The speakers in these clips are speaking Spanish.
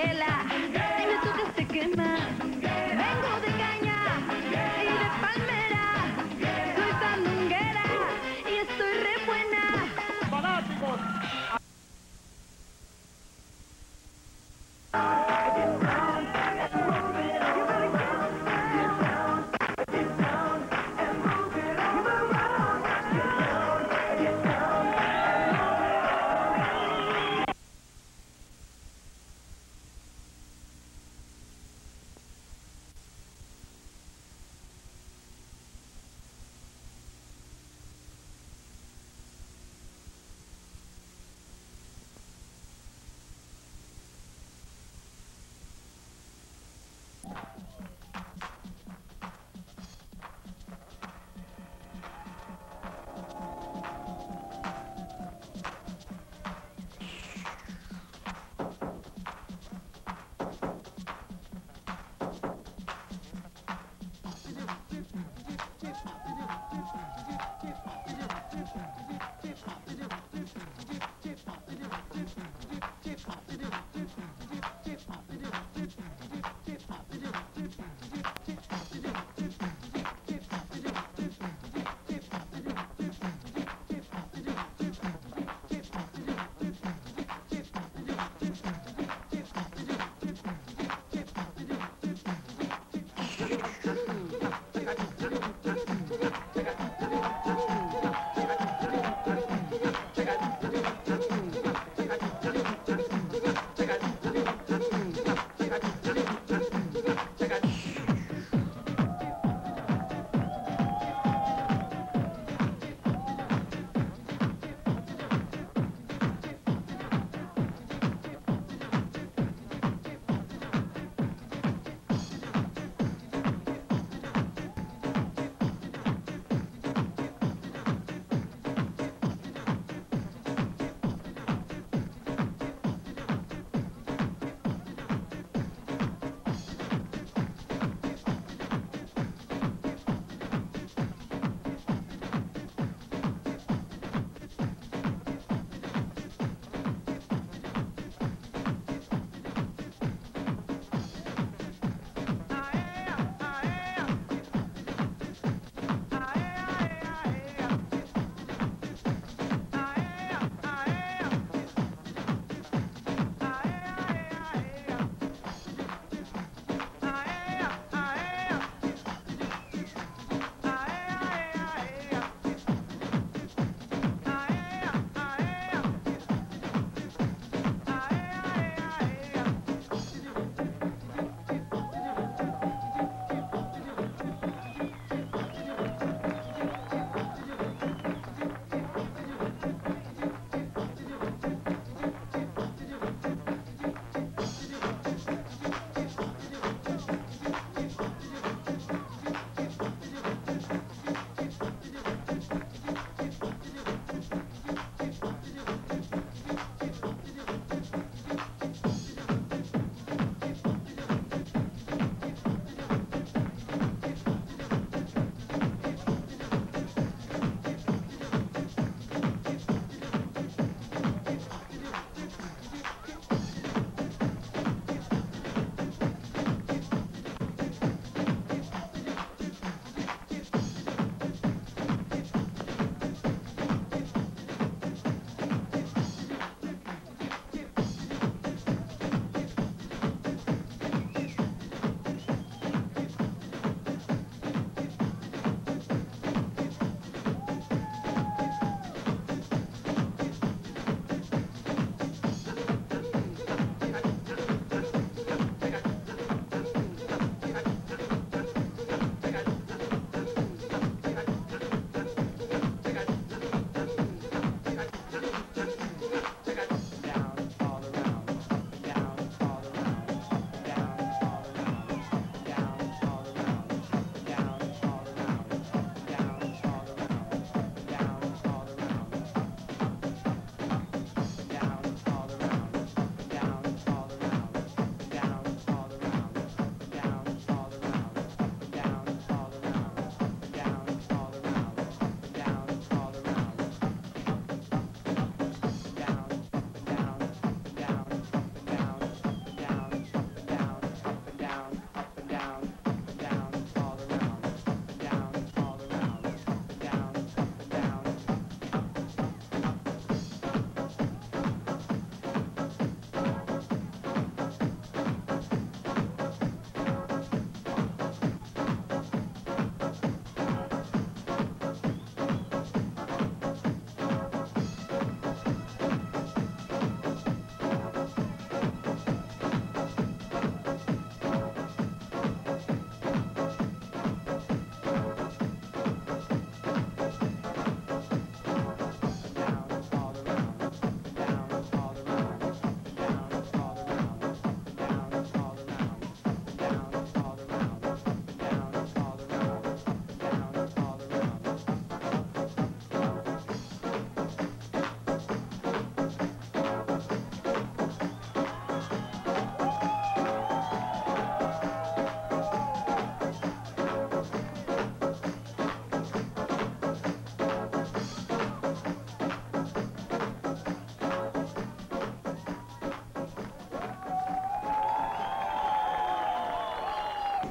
candela, si me tocas te quemas. Vengo de caña y de palmera, soy sandunguera y estoy re buena. Fanáticos.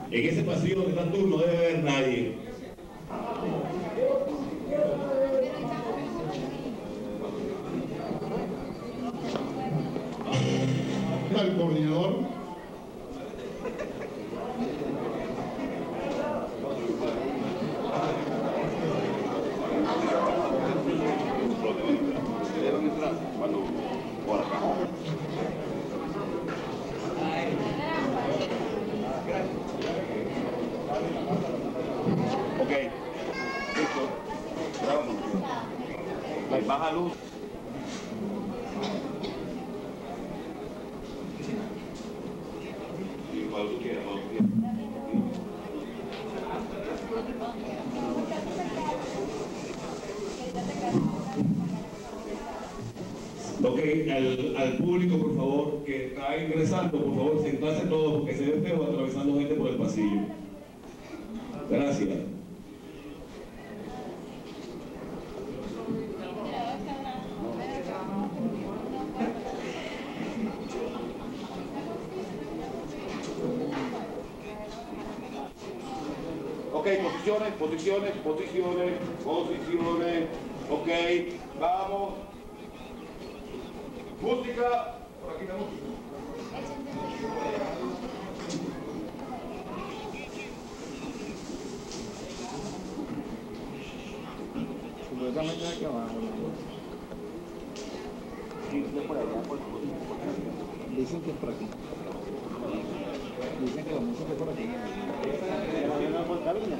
En ese pasillo donde están tú no debe haber nadie. Al coordinador. Ok, listo. Baja luz. Cuando tú quieras, cuando tú quieras. Ok, al público, por favor, que está ingresando, por favor, sentarse todos, porque se ve feo atravesando gente por el pasillo. Gracias. Ok, posiciones, posiciones, posiciones, posiciones. Ok, vamos. Música. Por aquí la música. Supuestamente aquí abajo. Dicen que es por aquí. Dicen que la música es por aquí. Por cabina.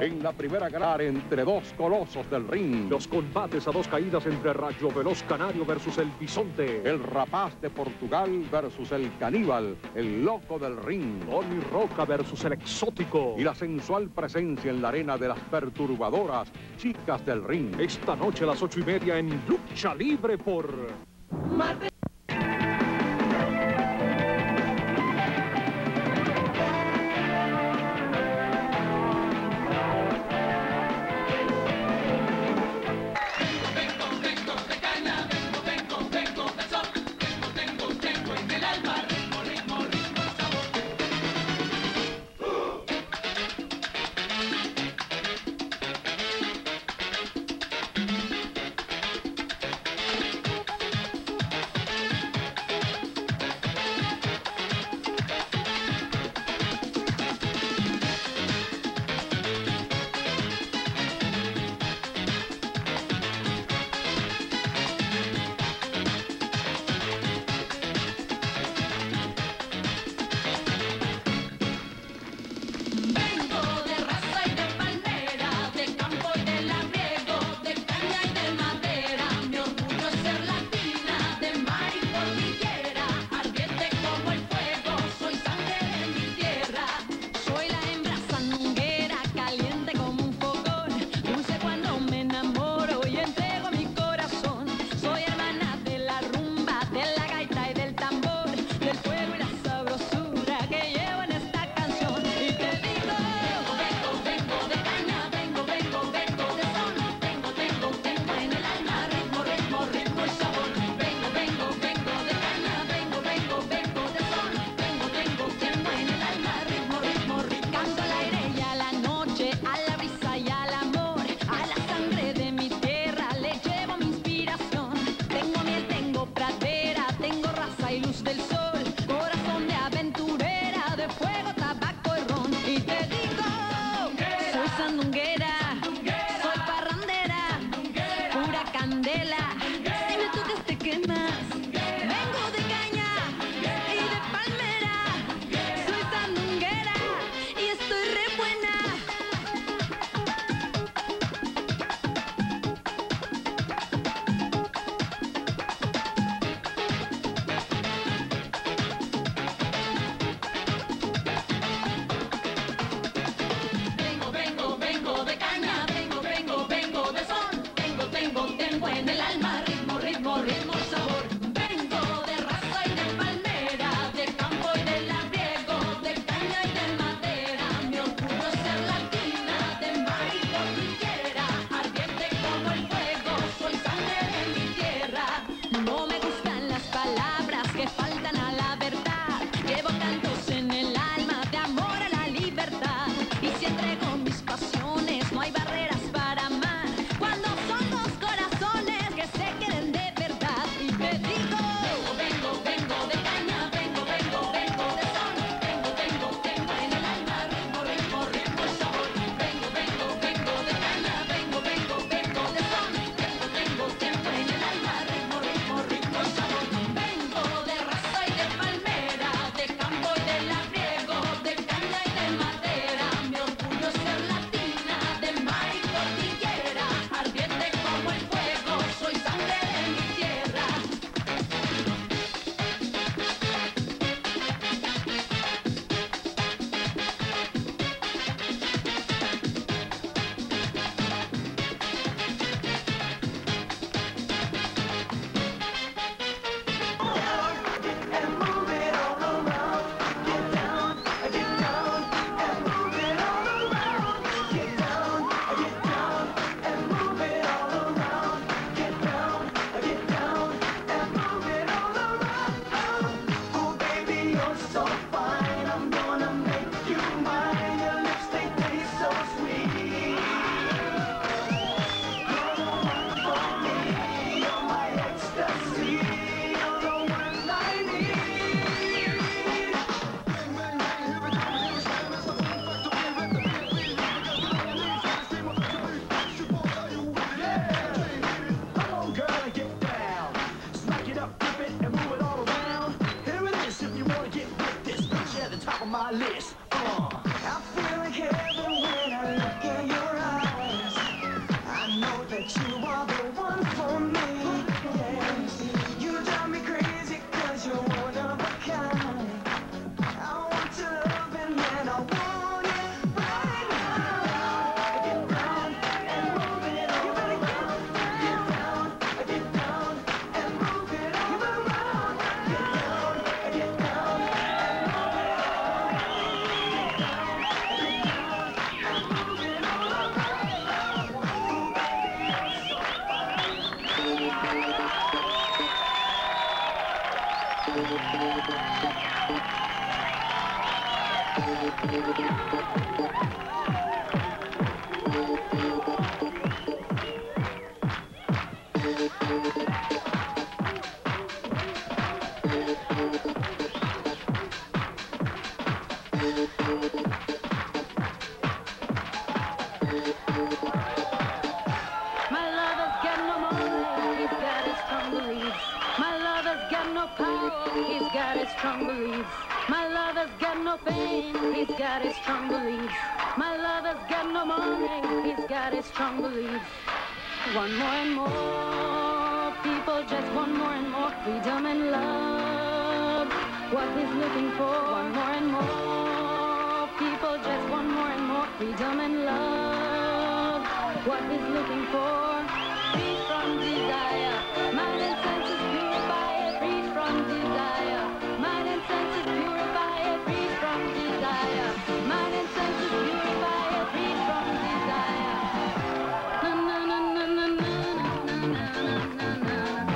en la primera gran entre dos colosos del ring. Los combates a dos caídas entre Rayo Veloz Canario versus el Bisonte. El Rapaz de Portugal versus el Caníbal, el loco del ring. Tony Roca versus el Exótico. Y la sensual presencia en la arena de las perturbadoras chicas del ring. Esta noche a las 8:30 en Lucha Libre por... Vengo de He's got his strong beliefs. My lover's got no fame. He's got his strong beliefs. My lover's got no money. He's got his strong beliefs. One more and more people just want more and more freedom and love. What he's looking for. One more and more people just want more and more freedom and love. What he's looking for. Free from desire. Mind and senses purify it. Free from desire. Mind and senses purify it. Free from desire. Mind and senses purify it. Free from desire. Na na na na na na na na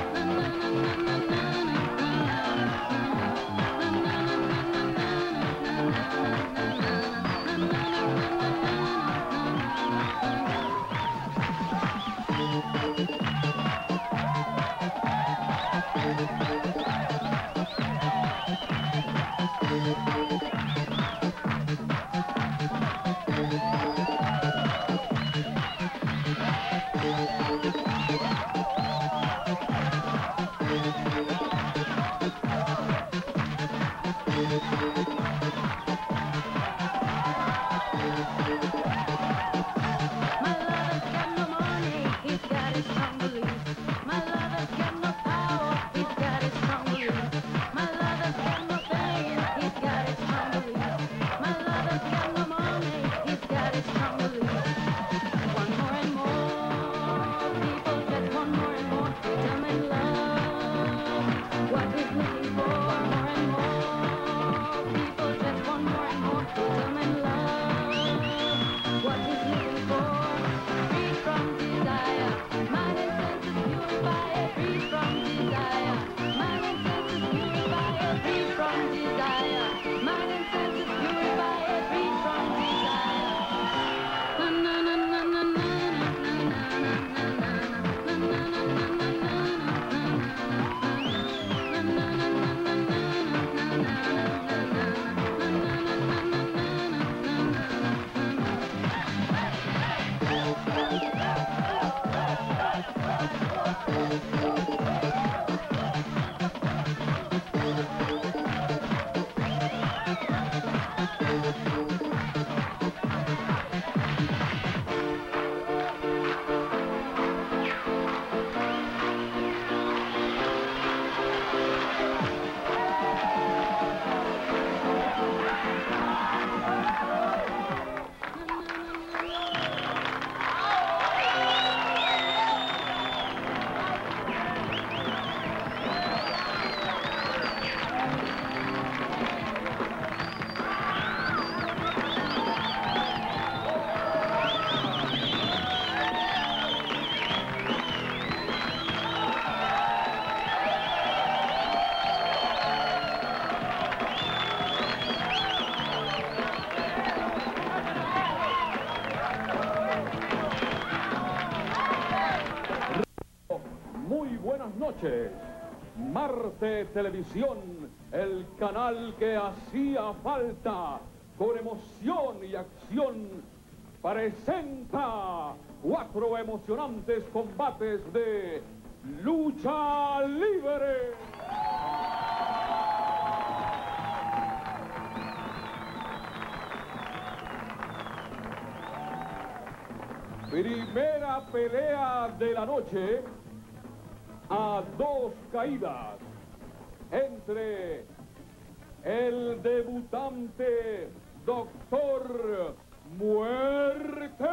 Marte Televisión, el canal que hacía falta, con emoción y acción, presenta 4 emocionantes combates de lucha libre. Primera pelea de la noche, a 2 caídas, entre el debutante Doctor Muerte.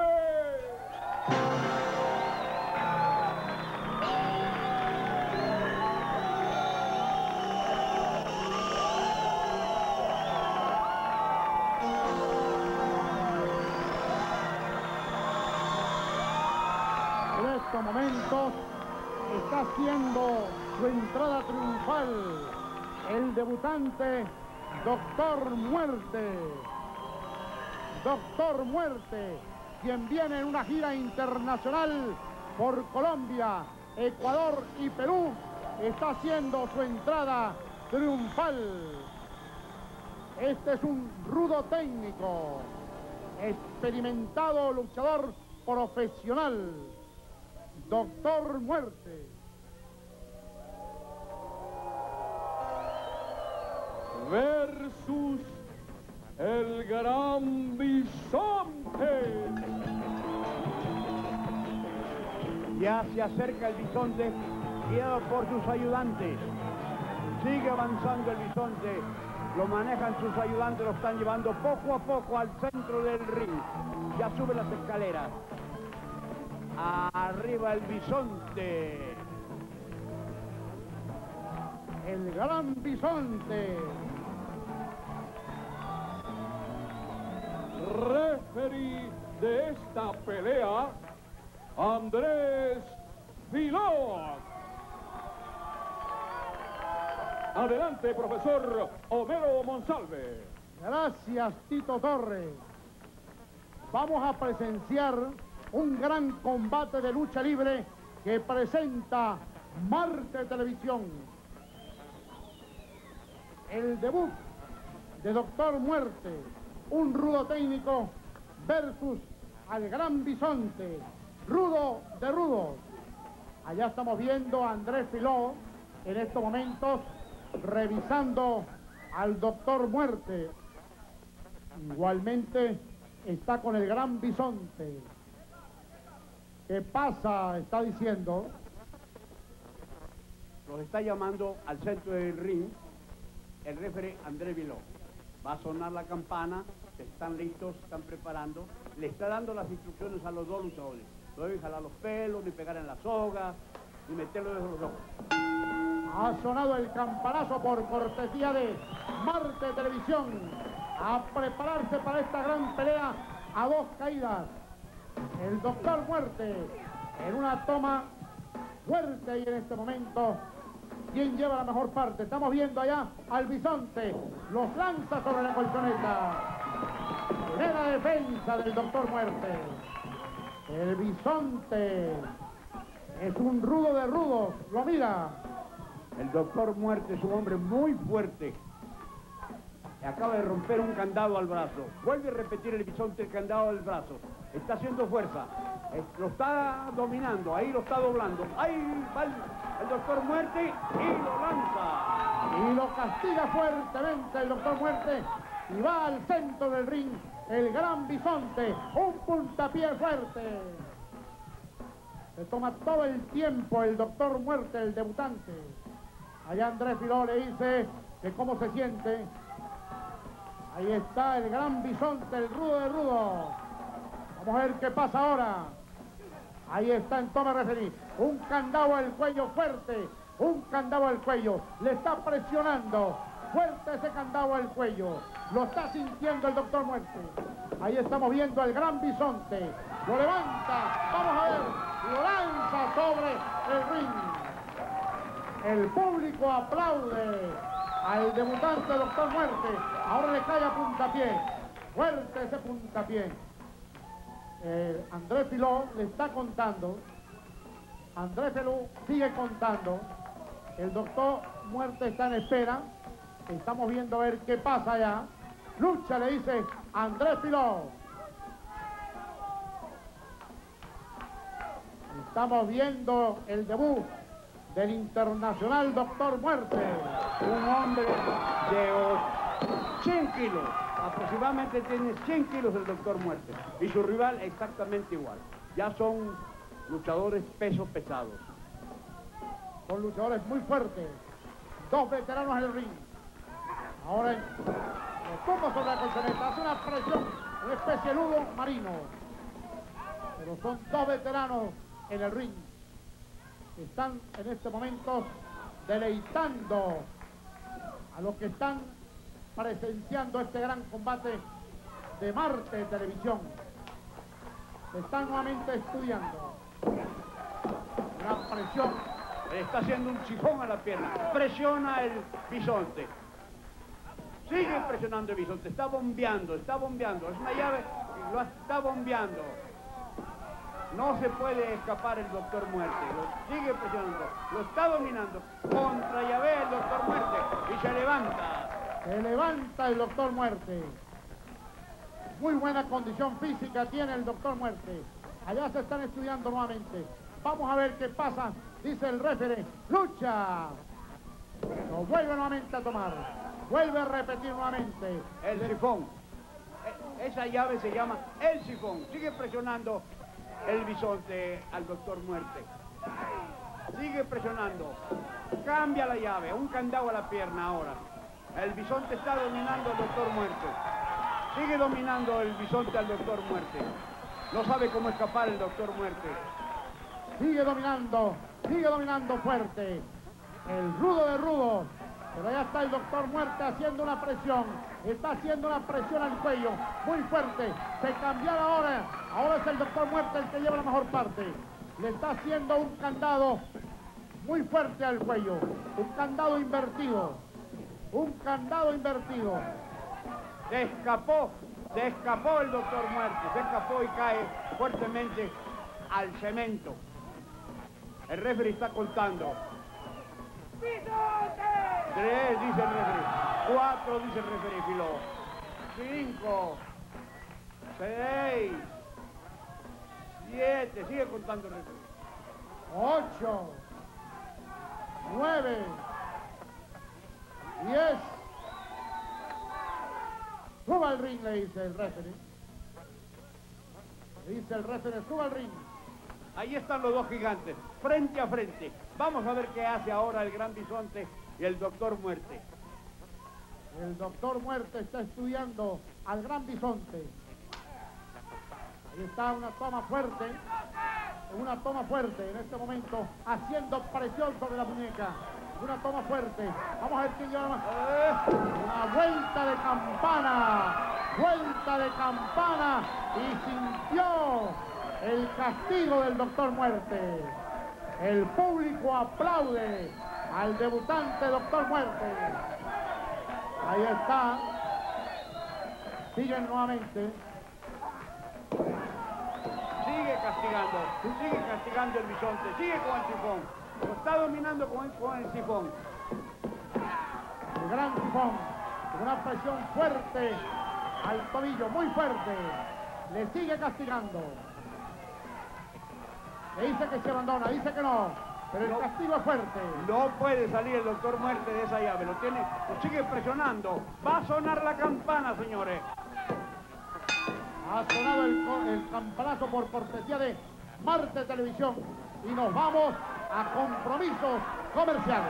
En estos momentos está haciendo su entrada triunfal el debutante Doctor Muerte. Doctor Muerte, quien viene en una gira internacional por Colombia, Ecuador y Perú, está haciendo su entrada triunfal. Este es un rudo técnico, experimentado luchador profesional, Doctor Muerte. Versus el Gran Bisonte. Ya se acerca el bisonte, guiado por sus ayudantes. Sigue avanzando el bisonte. Lo manejan sus ayudantes, lo están llevando poco a poco al centro del ring. Ya sube las escaleras. Arriba el bisonte. El Gran Bisonte. Referee de esta pelea, Andrés Filó. Adelante, profesor Homero Monsalve. Gracias, Tito Torres. Vamos a presenciar un gran combate de lucha libre que presenta Marte Televisión. El debut de Doctor Muerte, un rudo técnico versus al Gran Bisonte, rudo de rudos. Allá estamos viendo a Andrés Filó en estos momentos revisando al Doctor Muerte. Igualmente está con el Gran Bisonte. ¿Qué pasa? Está diciendo. Los está llamando al centro del ring el referee Andrés Filó. Va a sonar la campana, están listos, están preparando. Le está dando las instrucciones a los dos luchadores. No deben jalar los pelos, ni pegar en la soga, ni meterlo desde los ojos. Ha sonado el campanazo por cortesía de Marte Televisión. A prepararse para esta gran pelea a dos caídas. El Doctor Muerte en una toma fuerte y en este momento, ¿quién lleva la mejor parte? Estamos viendo allá al Bisonte. Los lanza sobre la colchoneta. Primera defensa del Doctor Muerte. El Bisonte es un rudo de rudos. Lo mira. El Doctor Muerte es un hombre muy fuerte. Acaba de romper un candado al brazo. Vuelve a repetir el bisonte el candado del brazo. Está haciendo fuerza. Lo está dominando. Ahí lo está doblando. Ahí va el Doctor Muerte y lo lanza. Y lo castiga fuertemente el Doctor Muerte. Y va al centro del ring el Gran Bisonte. Un puntapié fuerte. Se toma todo el tiempo el Doctor Muerte, el debutante. Allá Andrés Filó le dice que cómo se siente. Ahí está el Gran Bisonte, el rudo de rudo. Vamos a ver qué pasa ahora. Ahí está en toma referí. Un candado al cuello fuerte. Un candado al cuello. Le está presionando. Fuerte ese candado al cuello. Lo está sintiendo el Doctor Muerte. Ahí estamos viendo al Gran Bisonte. Lo levanta. Vamos a ver. Lo lanza sobre el ring. El público aplaude al debutante Doctor Muerte. Ahora le cae a puntapié. Fuerte ese puntapié. Andrés Filó le está contando. Andrés Filó sigue contando. El Doctor Muerte está en espera. Estamos viendo a ver qué pasa allá. Lucha, le dice Andrés Filó. Estamos viendo el debut del internacional Doctor Muerte. Un hombre de 100 kilos. Aproximadamente tiene 100 kilos el Doctor Muerte. Y su rival exactamente igual. Ya son luchadores pesos pesados. Son luchadores muy fuertes. Dos veteranos en el ring. Ahora le toma sobre la colchoneta. Hace una presión, una especie de nudo marino. Pero son dos veteranos en el ring. Están en este momento deleitando a los que están presenciando este gran combate de Marte Televisión. Se están nuevamente estudiando. Una presión. Le está haciendo un chifón a la pierna. Presiona el bisonte. Sigue presionando el bisonte, está bombeando. Es una llave que lo está bombeando. No se puede escapar el Doctor Muerte, lo sigue presionando, lo está dominando. Contra llave el Doctor Muerte y se levanta. Se levanta el Doctor Muerte. Muy buena condición física tiene el Doctor Muerte. Allá se están estudiando nuevamente. Vamos a ver qué pasa, dice el referee. ¡Lucha! Lo vuelve nuevamente a tomar. Vuelve a repetir nuevamente. El sifón. Esa llave se llama el sifón. Sigue presionando el bisonte al Doctor Muerte. Sigue presionando. Cambia la llave. Un candado a la pierna ahora. El bisonte está dominando al Doctor Muerte. Sigue dominando el bisonte al Doctor Muerte. No sabe cómo escapar el Doctor Muerte. Sigue dominando fuerte. El rudo de rudo. Pero allá está el Doctor Muerte haciendo una presión. Está haciendo una presión al cuello. Muy fuerte. Se cambió ahora. Ahora es el Doctor Muerte el que lleva la mejor parte. Le está haciendo un candado muy fuerte al cuello. Un candado invertido. Un candado invertido. Se escapó el Doctor Muerte. Se escapó y cae fuertemente al cemento. El referee está contando. 3, dice el referee. 4, dice el referee, Filó. 5, 6, 7, sigue contando el referee. 8, 9, 10. Suba al ring, le dice el referee. Le dice el referee, suba al ring. Ahí están los dos gigantes, frente a frente. Vamos a ver qué hace ahora el Gran Bisonte y el Doctor Muerte. El Doctor Muerte está estudiando al Gran Bisonte. Ahí está una toma fuerte en este momento, haciendo presión sobre la muñeca. Una toma fuerte. Vamos a ver quién lleva más. Una vuelta de campana y sintió el castigo del Doctor Muerte. El público aplaude al debutante Doctor Muerte. Ahí está. Siguen nuevamente. Sigue castigando el bisonte, sigue con el sifón. Lo está dominando con el sifón. El gran sifón, con una presión fuerte al tobillo, muy fuerte. Le sigue castigando. Le dice que se abandona, dice que no, pero el castigo es fuerte. No puede salir el Doctor Muerte de esa llave, lo sigue presionando. Va a sonar la campana, señores. Ha sonado el campanazo por cortesía de Marte Televisión y nos vamos a compromisos comerciales.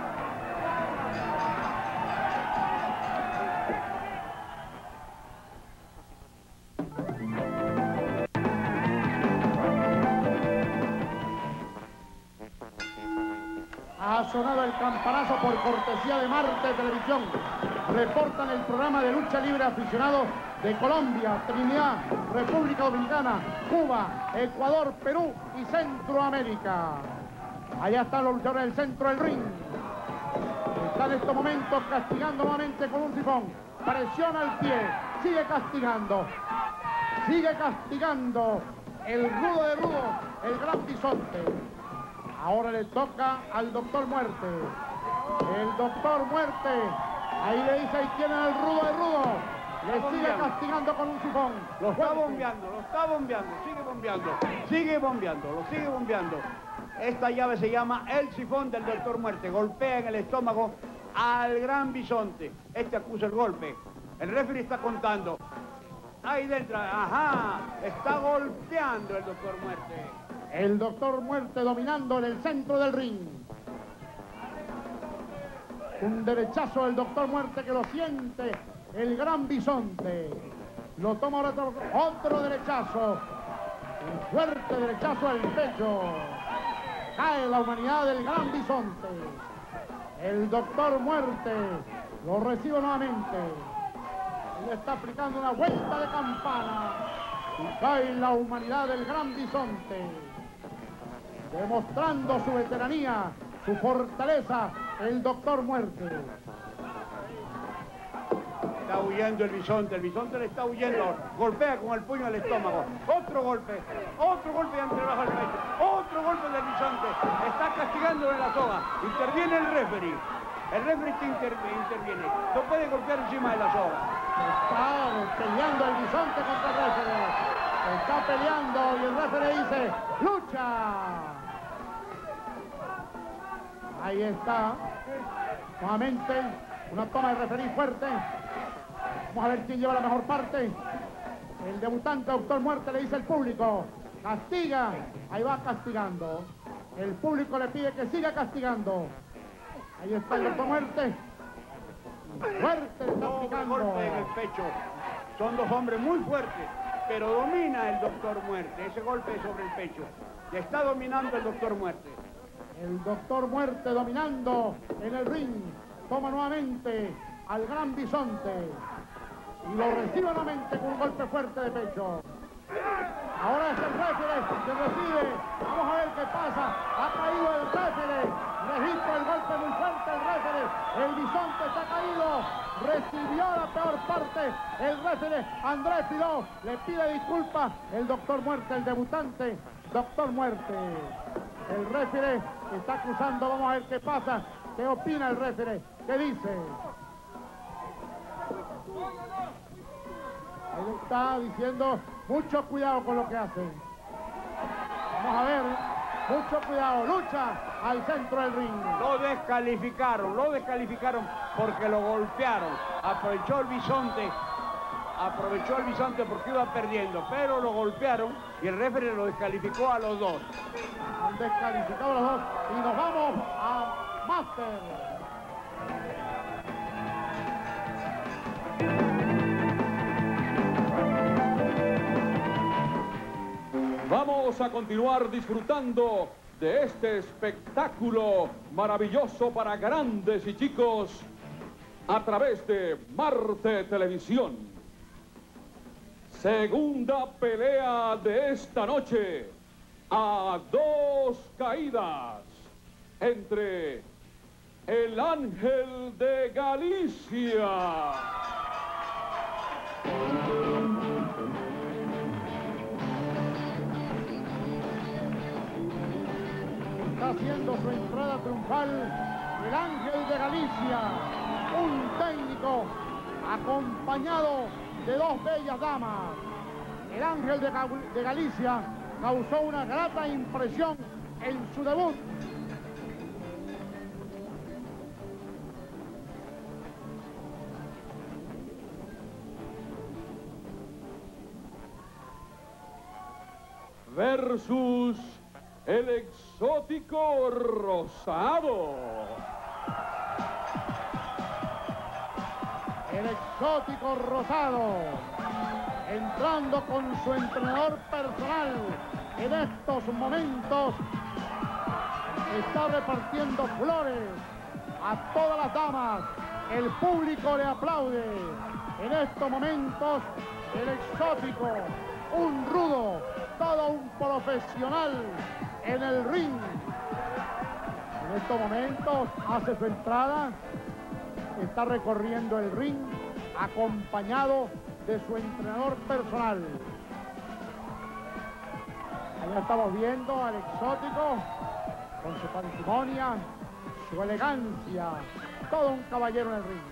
Ha sonado el campanazo por cortesía de Marte Televisión. Reportan el programa de lucha libre aficionado de Colombia, Trinidad, República Dominicana, Cuba, Ecuador, Perú y Centroamérica. Allá están los luchadores del centro del ring. Están en estos momentos castigando nuevamente con un sifón. Presiona al pie, sigue castigando. Sigue castigando el rudo de rudo, el Gran Bisonte. Ahora le toca al Doctor Muerte. El Doctor Muerte. Ahí le dice, ahí tienen al rudo de rudo. Le sigue castigando con un sifón. Lo está bombeando, sigue bombeando. Esta llave se llama el sifón del Doctor Muerte. Golpea en el estómago al Gran Bisonte. Este acusa el golpe. El referee está contando. Ahí dentro, ajá, está golpeando el Doctor Muerte. El Doctor Muerte dominando en el centro del ring. Un derechazo del Doctor Muerte que lo siente el Gran Bisonte. Lo toma ahora otro derechazo. Un fuerte derechazo al pecho. Cae la humanidad del Gran Bisonte. El Doctor Muerte lo recibe nuevamente. Y le está aplicando una vuelta de campana. Y cae la humanidad del Gran Bisonte. Demostrando su veteranía, su fortaleza, el Doctor Muerte. Está huyendo el bisonte le está huyendo. Golpea con el puño al estómago. Otro golpe y entre bajo el pecho. Otro golpe del bisonte. Está castigándolo en la soga. Interviene el referee. El referee interviene. No puede golpear encima de la soga. Está peleando el bisonte contra el referee. Está peleando y el referee dice, ¡lucha! Ahí está. Nuevamente, una toma de referee fuerte. Vamos a ver quién lleva la mejor parte. El debutante, Doctor Muerte, le dice al público, castiga. Ahí va castigando. El público le pide que siga castigando. Ahí está el Doctor Muerte. Fuerte le está picando. Golpe en el pecho. Son dos hombres muy fuertes, pero domina el Doctor Muerte. Ese golpe es sobre el pecho. Ya está dominando el Doctor Muerte. El Doctor Muerte dominando en el ring. Toma nuevamente al Gran Bisonte. Y lo recibe nuevamente con un golpe fuerte de pecho. Ahora es el referee que recibe. Vamos a ver qué pasa. Ha caído el referee. Registra el golpe muy fuerte el referee. El bisonte está caído. Recibió la peor parte. El referee Andrés Filó le pide disculpas. El Doctor Muerte, el debutante. Doctor Muerte. El referee está acusando. Vamos a ver qué pasa. ¿Qué opina el referee? ¿Qué dice? Ahí está diciendo, mucho cuidado con lo que hacen. Vamos a ver, mucho cuidado, lucha al centro del ring. Lo descalificaron porque lo golpearon. Aprovechó el bisonte porque iba perdiendo, pero lo golpearon y el referee lo descalificó a los dos. Han descalificado a los dos y nos vamos a Master. Vamos a continuar disfrutando de este espectáculo maravilloso para grandes y chicos a través de Marte Televisión. Segunda pelea de esta noche a 2 caídas entre el Ángel de Galicia. Está haciendo su entrada triunfal el Ángel de Galicia, un técnico acompañado de 2 bellas damas. El Ángel de Galicia causó una grata impresión en su debut. Versus el exótico Rosado. El exótico Rosado, entrando con su entrenador personal en estos momentos, está repartiendo flores a todas las damas. El público le aplaude. En estos momentos, el exótico, un rudo, todo un profesional en el ring. En estos momentos hace su entrada, está recorriendo el ring acompañado de su entrenador personal. Allá estamos viendo al exótico con su parsimonia, su elegancia, todo un caballero en el ring.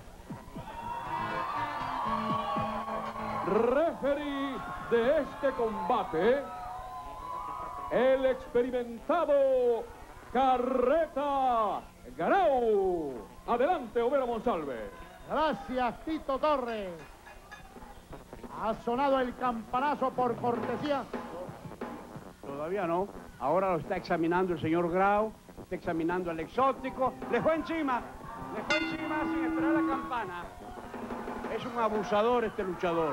Referee de este combate, el experimentado Carreta Grau. Adelante, Homero Monsalve. Gracias, Tito Torres. Ha sonado el campanazo por cortesía. Todavía no. Ahora lo está examinando el señor Grau. Está examinando al exótico. Le fue encima sin esperar la campana. Es un abusador este luchador.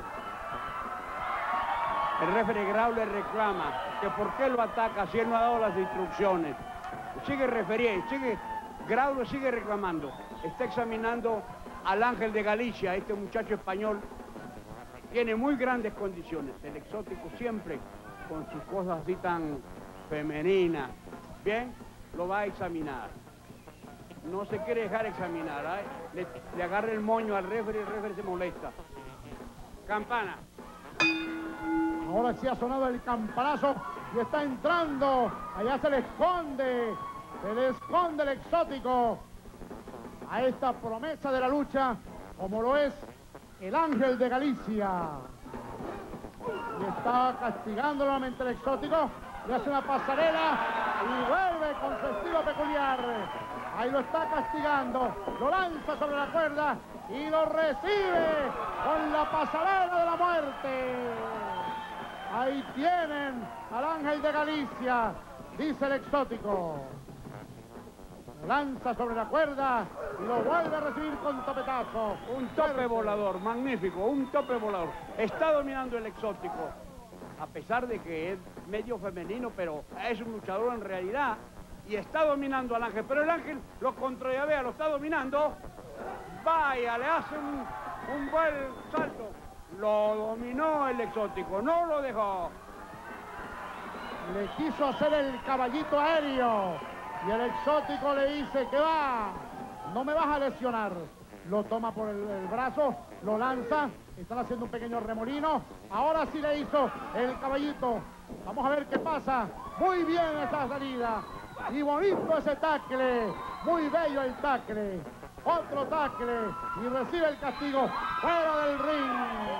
El referee Grau le reclama que por qué lo ataca si él no ha dado las instrucciones. Sigue referee, Grau lo sigue reclamando. Está examinando al Ángel de Galicia, este muchacho español. Tiene muy grandes condiciones. El exótico siempre con sus cosas así tan femeninas. Bien, lo va a examinar. no se quiere dejar examinar, ¿eh? Le agarra el moño al refri y el refri se molesta. Campana. Ahora sí ha sonado el campanazo y está entrando. Allá se le esconde el exótico a esta promesa de la lucha, como lo es el Ángel de Galicia. Y está castigando nuevamente el exótico, le hace una pasarela y vuelve con su estilo peculiar. Ahí lo está castigando, lo lanza sobre la cuerda y lo recibe con la pasarela de la muerte. Ahí tienen al Ángel de Galicia, dice el exótico. Lo lanza sobre la cuerda y lo vuelve a recibir con topetazo. Un tope volador, magnífico, un tope volador. Está dominando el exótico, a pesar de que es medio femenino, pero es un luchador en realidad. Y está dominando al Ángel, pero el Ángel lo controla, vea, lo está dominando. Vaya, le hace un buen salto. Lo dominó el exótico, no lo dejó. Le quiso hacer el caballito aéreo y el exótico le dice que va, no me vas a lesionar. Lo toma por el brazo, lo lanza, están haciendo un pequeño remolino. Ahora sí le hizo el caballito. Vamos a ver qué pasa. Muy bien esa salida. Y bonito ese tackle, muy bello el tackle. Otro tackle y recibe el castigo fuera del ring.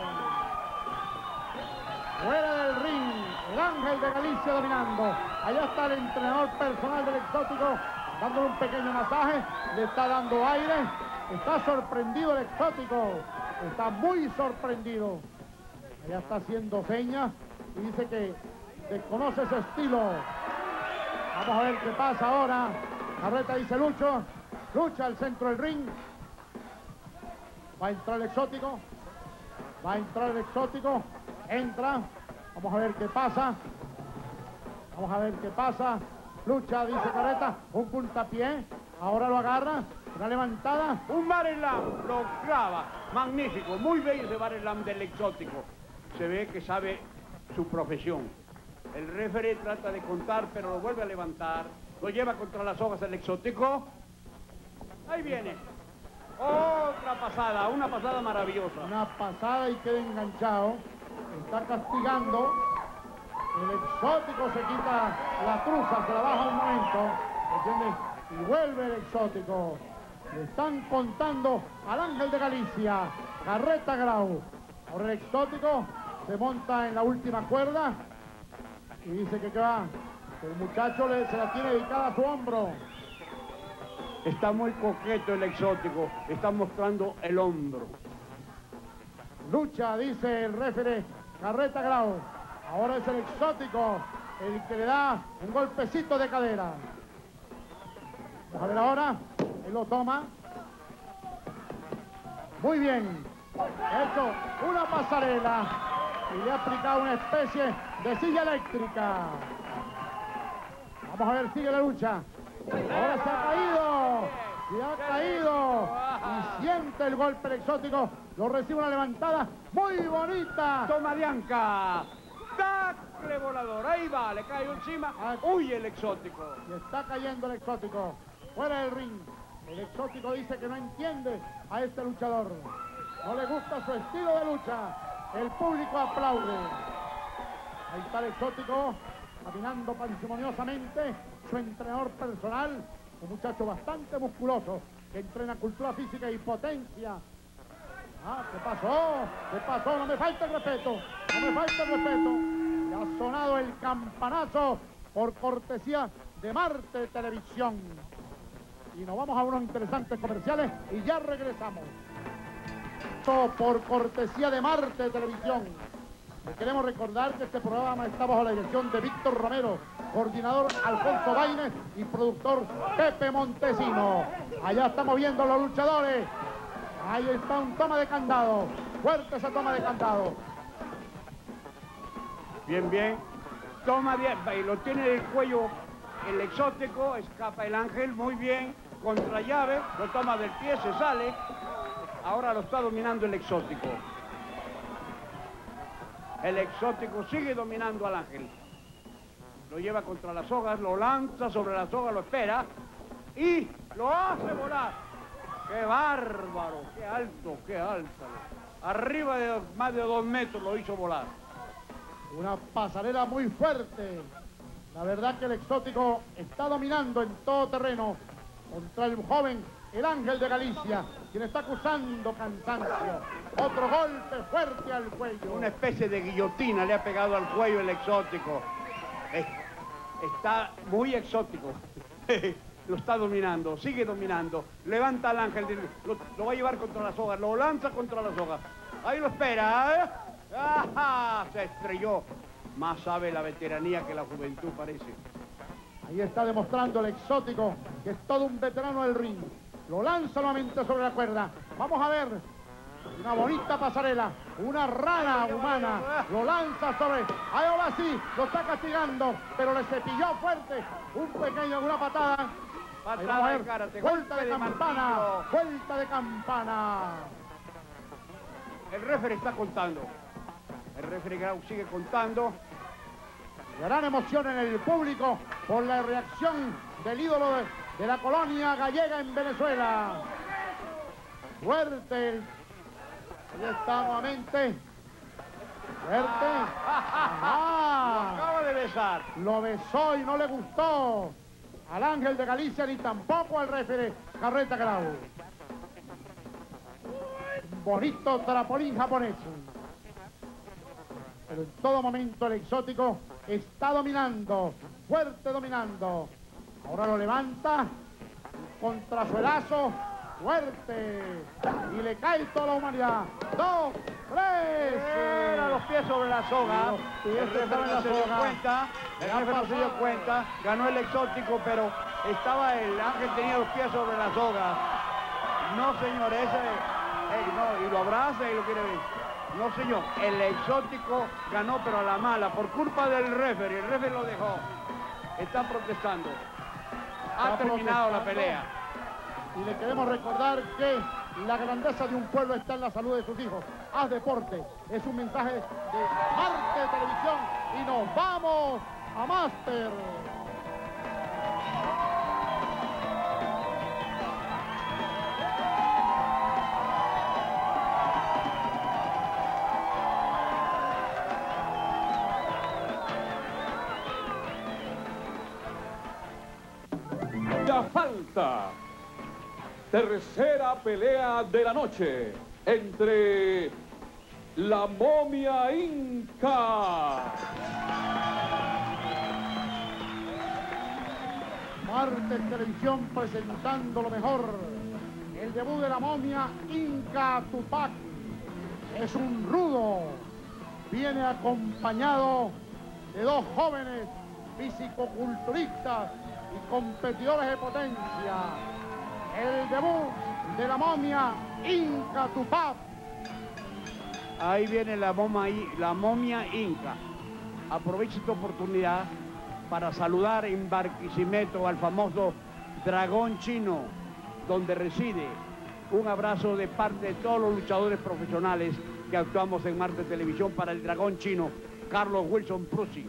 Fuera del ring, el Ángel de Galicia dominando. Allá está el entrenador personal del exótico dándole un pequeño masaje, le está dando aire. Está sorprendido el exótico, está muy sorprendido. Allá está haciendo señas y dice que desconoce ese estilo. Vamos a ver qué pasa ahora. Carreta dice Lucho. Lucha al centro del ring. Va a entrar el exótico. Va a entrar el exótico. Entra. Vamos a ver qué pasa. Vamos a ver qué pasa. Lucha, dice Carreta. Un puntapié. Ahora lo agarra. Una levantada. Un Bar-Slam. Lo clava. Magnífico. Muy bello ese Bar-Slam del exótico. Se ve que sabe su profesión. El referee trata de contar, pero lo vuelve a levantar. Lo lleva contra las hojas el exótico. Ahí viene. Otra pasada, una pasada maravillosa. Una pasada y queda enganchado. Está castigando. El exótico se quita la cruza, se la baja un momento. ¿Entiendes? Y vuelve el exótico. Le están contando al Ángel de Galicia. Carreta Grau. Ahora el exótico se monta en la última cuerda. Y dice que va. El muchacho se la tiene dedicada a su hombro. Está muy coqueto el exótico, está mostrando el hombro. Lucha, dice el referee Carreta Grau. Ahora es el exótico el que le da un golpecito de cadera. Vamos a ver ahora. Él lo toma. Muy bien. Ha hecho una pasarela y le ha aplicado una especie de silla eléctrica. Vamos a ver, sigue la lucha. Ahora se ha caído. Se ha caído. Y siente el golpe el exótico. Lo recibe una levantada muy bonita. Toma de Anca. Tacle volador. Ahí va, le cae encima. Huye el exótico. Y está cayendo el exótico. Fuera del ring. El exótico dice que no entiende a este luchador. No le gusta su estilo de lucha. El público aplaude. Ahí está el exótico, caminando parsimoniosamente. Su entrenador personal, un muchacho bastante musculoso, que entrena cultura física y potencia. ¿Qué pasó? ¿Qué pasó? No me falta el respeto. No me falta el respeto. Y ha sonado el campanazo por cortesía de Marte Televisión. Y nos vamos a unos interesantes comerciales y ya regresamos. Por cortesía de Marte Televisión. Les queremos recordar que este programa está bajo la dirección de Víctor Romero, coordinador Alfonso Baines y productor Pepe Montesino. Allá estamos viendo a los luchadores. Ahí está un toma de candado. Fuerte esa toma de candado. Bien, bien. Toma bien. Y lo tiene el cuello el exótico. Escapa el Ángel. Muy bien. Contra llave. Lo toma del pie. Se sale. Ahora lo está dominando el exótico. El exótico sigue dominando al Ángel. Lo lleva contra las sogas, lo lanza sobre la soga, lo espera. y lo hace volar. ¡Qué bárbaro! ¡Qué alto, qué alto! Arriba de más de 2 metros lo hizo volar. Una pasarela muy fuerte. La verdad que el exótico está dominando en todo terreno contra el joven, el Ángel de Galicia, quien está acusando cansancio. Otro golpe fuerte al cuello. Una especie de guillotina le ha pegado al cuello el exótico. Está muy exótico. Lo está dominando, sigue dominando. Levanta al Ángel, lo va a llevar contra la soga, lo lanza contra la soga. Ahí lo espera, ¿eh? ¡Ah! Se estrelló. Más sabe la veteranía que la juventud, parece. Ahí está demostrando el exótico que es todo un veterano del ring. Lo lanza nuevamente sobre la cuerda. Vamos a ver. Una bonita pasarela. Una rana humana. Lo lanza sobre... Ahí ahora sí. Lo está castigando. Pero le cepilló fuerte. Una patada. Patada de cara. Vuelta de campana. Vuelta de campana. El referee está contando. El referee Grau sigue contando. Gran emoción en el público por la reacción del ídolo de la colonia gallega en Venezuela. Fuerte. Ahí está nuevamente. Fuerte. Lo acaba de besar. Lo besó y no le gustó al Ángel de Galicia ni tampoco al referee Carreta Grau. Un bonito trapolín japonés. Pero en todo momento el exótico está dominando, fuerte dominando. Ahora lo levanta, contrasuelazo, fuerte. Y le cae toda la humanidad. 2, 3. Era los pies sobre la soga. El referee no se dio cuenta. El referee no se dio cuenta. Ganó el exótico, pero estaba el Ángel, tenía los pies sobre la soga. No, señor, no, y lo abraza y lo quiere ver. No, señor, el exótico ganó, pero a la mala, por culpa del referee. El referee lo dejó. Está protestando. Ha terminado la pelea. Y le queremos recordar que la grandeza de un pueblo está en la salud de sus hijos. Haz deporte. Es un mensaje de Marte Televisión. Y nos vamos a Máster. Falta. Tercera pelea de la noche entre la momia inca. Marte Televisión presentando lo mejor. El debut de la momia Inca Tupac. Es un rudo. Viene acompañado de 2 jóvenes fisicoculturistas y competidores de potencia. El debut de la momia Inca Tupac. Ahí viene la momia inca. Aprovecho esta oportunidad para saludar en Barquisimeto al famoso Dragón Chino, donde reside. Un abrazo de parte de todos los luchadores profesionales que actuamos en Marte Televisión para el Dragón Chino, Carlos Wilson Prusi.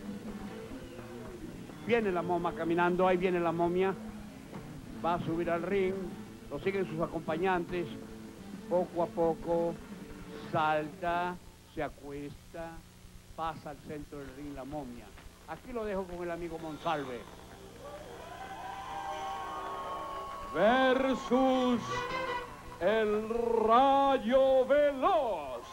Viene la momia caminando, ahí viene la momia. Va a subir al ring, lo siguen sus acompañantes. Poco a poco salta, se acuesta, pasa al centro del ring la momia. Aquí lo dejo con el amigo Monsalve. Versus el Rayo Veloz.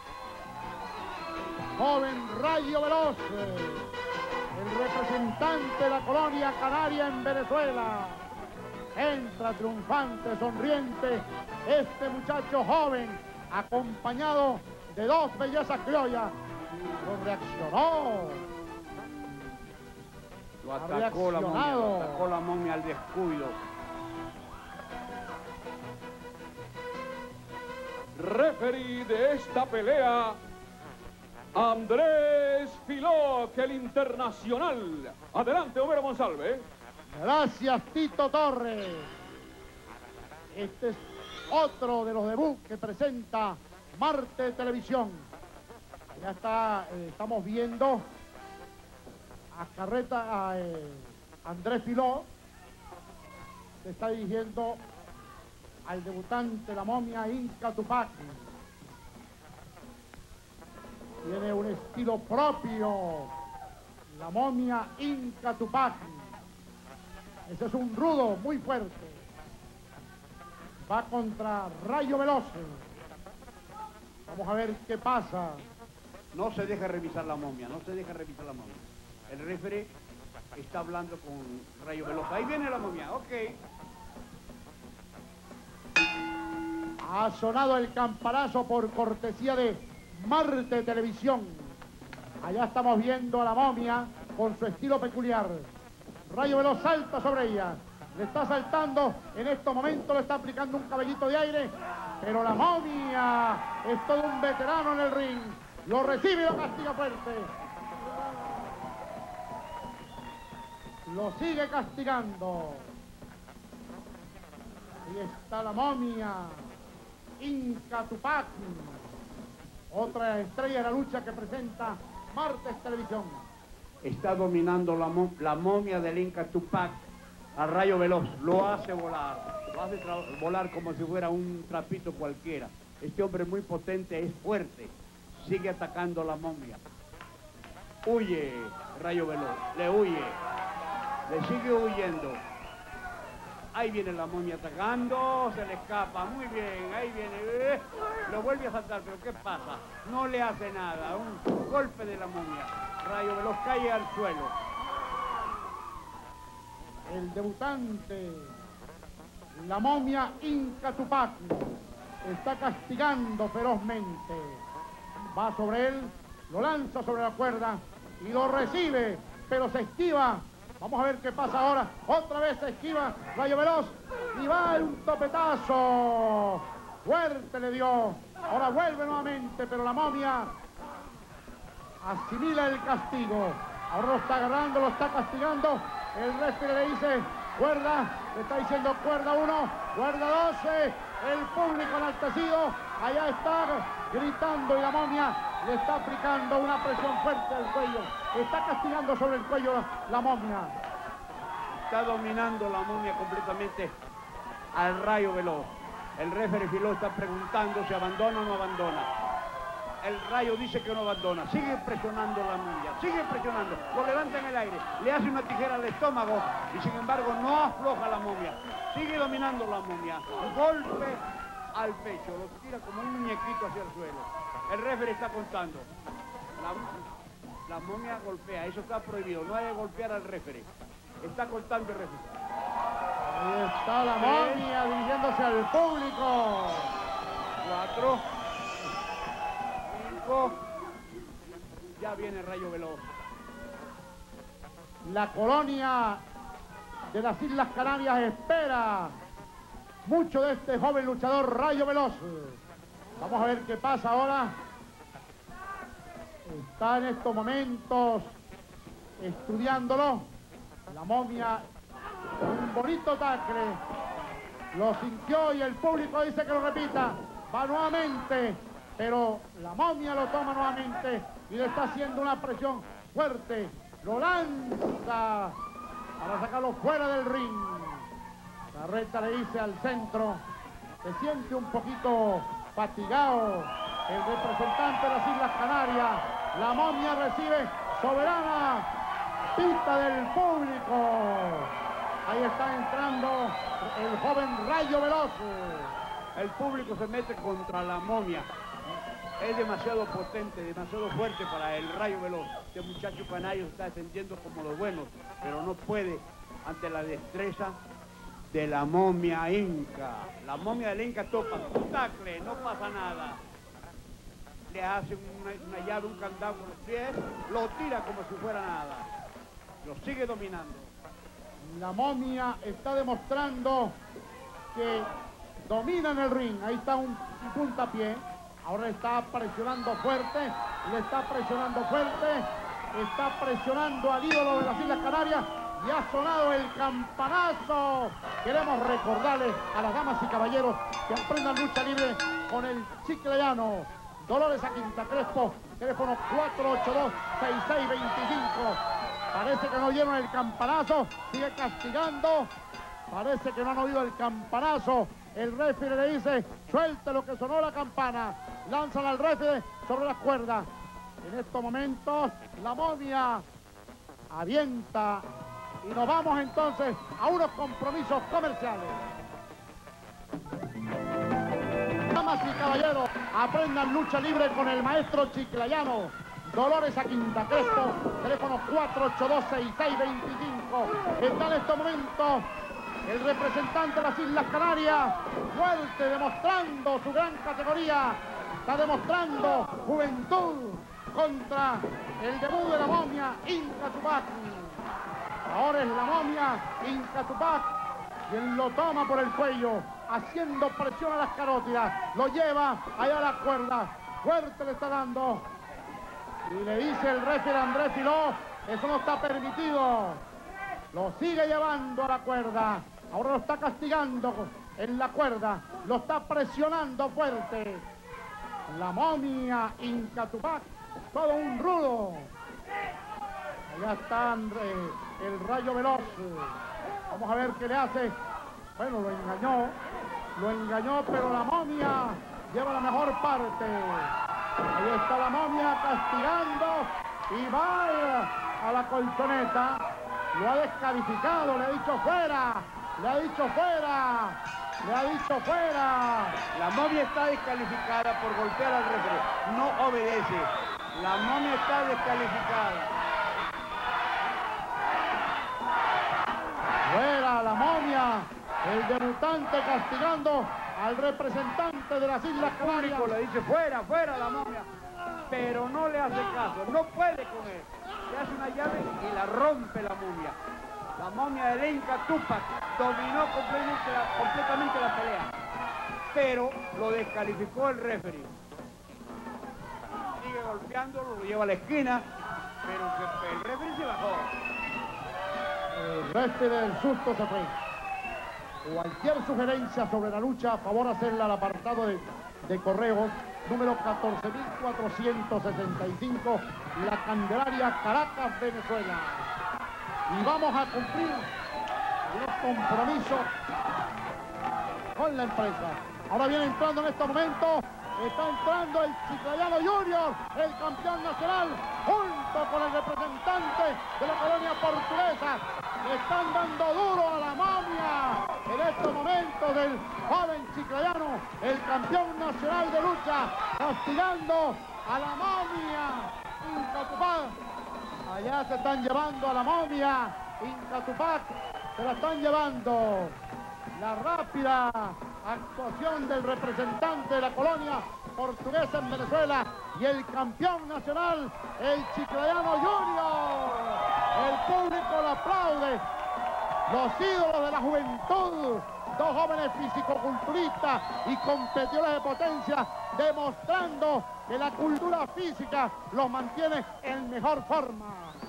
Joven Rayo Veloz. El representante de la colonia canaria en Venezuela. Entra triunfante, sonriente, este muchacho joven, acompañado de 2 bellezas criollas. Lo reaccionó. Lo atacó la momia, lo atacó la momia al descuido. Referee de esta pelea, Andrés Filoc, el internacional. Adelante, Homero Monsalve. Gracias, Tito Torres. Este es otro de los debuts que presenta Marte Televisión. Ya está, estamos viendo a Andrés Filó. Se está dirigiendo al debutante, la momia Inca Tupac. Tiene un estilo propio, la momia Inca Tupac. Ese es un rudo muy fuerte. Va contra Rayo Veloz. Vamos a ver qué pasa. No se deja revisar la momia, no se deja revisar la momia. El referee está hablando con Rayo Veloz. Ahí viene la momia, ok. Ha sonado el campanazo por cortesía de Marte Televisión. Allá estamos viendo a la momia con su estilo peculiar. Rayo Veloz salta sobre ella. Le está saltando, en estos momentos le está aplicando un cabellito de aire, pero la momia es todo un veterano en el ring. Lo recibe y lo castiga fuerte. Lo sigue castigando. Ahí está la momia Inca Tupac, otra estrella de la lucha que presenta Martes Televisión. Está dominando la momia del Inca Tupac a Rayo Veloz. Lo hace volar, volar como si fuera un trapito cualquiera. Este hombre es muy potente, es fuerte. Sigue atacando a la momia. Huye Rayo Veloz, le huye. Le sigue huyendo. Ahí viene la momia atacando, se le escapa, muy bien, ahí viene, lo vuelve a saltar, pero ¿qué pasa? No le hace nada, un golpe de la momia. Rayo Veloz cae al suelo. El debutante, la momia Inca Tupac, está castigando ferozmente. Va sobre él, lo lanza sobre la cuerda y lo recibe, pero se esquiva. Vamos a ver qué pasa ahora. Otra vez se esquiva Rayo Veloz y va un topetazo. Fuerte le dio. Ahora vuelve nuevamente, pero la momia asimila el castigo. Ahora lo está agarrando, lo está castigando. El referee le dice cuerda, le está diciendo cuerda 1, cuerda 12. El público enaltecido allá está gritando y la momia le está aplicando una presión fuerte al cuello. Está castigando sobre el cuello la momia. Está dominando la momia completamente al Rayo Veloz. El referee Filó está preguntando si abandona o no abandona. El Rayo dice que no abandona. Sigue presionando la momia, sigue presionando. Lo levanta en el aire, le hace una tijera al estómago y sin embargo no afloja la momia. Sigue dominando la momia. Un golpe al pecho, lo tira como un muñequito hacia el suelo. El referee está contando. La momia golpea, eso está prohibido, no hay que golpear al referee. Está contando el referee. Ahí está la momia dirigiéndose al público. 4, 5, ya viene Rayo Veloz. La colonia de las Islas Canarias espera mucho de este joven luchador Rayo Veloz. Vamos a ver qué pasa ahora. Está en estos momentos estudiándolo. La momia, un bonito tackle. Lo sintió y el público dice que lo repita. Va nuevamente, pero la momia lo toma nuevamente y le está haciendo una presión fuerte. Lo lanza para sacarlo fuera del ring. Carreta le dice al centro, se siente un poquito fatigado el representante de las Islas Canarias. La momia recibe soberana pita del público. Ahí está entrando el joven Rayo Veloz. El público se mete contra la momia. Es demasiado potente, demasiado fuerte para el Rayo Veloz. Este muchacho canario está defendiendo como los buenos, pero no puede ante la destreza de la momia Inca. La momia del Inca topa un tacle, no pasa nada. Le hace una llave, un candado con los pies, lo tira como si fuera nada. Lo sigue dominando. La momia está demostrando que domina en el ring. Ahí está un puntapié. Ahora está presionando fuerte. Le está presionando fuerte. Está presionando al ídolo de las Islas Canarias. Y ha sonado el campanazo. Queremos recordarles a las damas y caballeros que aprendan lucha libre con el chiclayano. Dolores Aquinta Crespo, teléfono 482-6625. Parece que no oyeron el campanazo. Sigue castigando. Parece que no han oído el campanazo. El referee le dice, suelte lo que sonó la campana. Lanzan al referee sobre las cuerdas. En estos momentos, la momia avienta. Y nos vamos entonces a unos compromisos comerciales. Damas y caballeros, aprendan lucha libre con el maestro chiclayano. Dolores a Quinta Crespo, teléfono 482-6625. Está en estos momentos el representante de las Islas Canarias, fuerte, demostrando su gran categoría. Está demostrando juventud contra el debut de la momia Inca Tupac. Ahora es la momia Inca Tupac quien lo toma por el cuello, haciendo presión a las carótidas. Lo lleva allá a la cuerda. Fuerte le está dando. Y le dice el referee Andrés Filó, eso no está permitido. Lo sigue llevando a la cuerda. Ahora lo está castigando en la cuerda. Lo está presionando fuerte. La momia Inca Tupac, todo un rudo. Allá está el Rayo Veloz. Vamos a ver qué le hace. Bueno, lo engañó, pero la momia lleva la mejor parte. Ahí está la momia castigando y va a la colchoneta. Lo ha descalificado, le ha dicho fuera, le ha dicho fuera, le ha dicho fuera. La momia está descalificada por golpear al referee. No obedece. La momia está descalificada. Fuera la momia, el debutante castigando al representante de las Islas Canarias. Le dice fuera, fuera la momia, pero no le hace caso, no puede con él. Le hace una llave y la rompe la momia. La momia de Inca Tupac dominó completamente la pelea, pero lo descalificó el referee. Sigue golpeándolo, lo lleva a la esquina, pero el referee se bajó. El referee del susto se fue. Cualquier sugerencia sobre la lucha, a favor hacerla al apartado de correo número 14.465, La Candelaria, Caracas, Venezuela. Y vamos a cumplir unos compromisos con la empresa. Ahora viene entrando en este momento, está entrando el Chiclayano Junior, el campeón nacional, junto con el representante de la colonia portuguesa. Están dando duro a la momia en estos momentos del joven chiclayano, el campeón nacional de lucha, castigando a la momia Inca Tupac. Allá se están llevando a la momia Inca Tupac, se la están llevando. La rápida actuación del representante de la colonia portuguesa en Venezuela y el campeón nacional, el Chiclayano Junior. El público lo aplaude. Los ídolos de la juventud, dos jóvenes fisicoculturistas y competidores de potencia, demostrando que la cultura física los mantiene en mejor forma.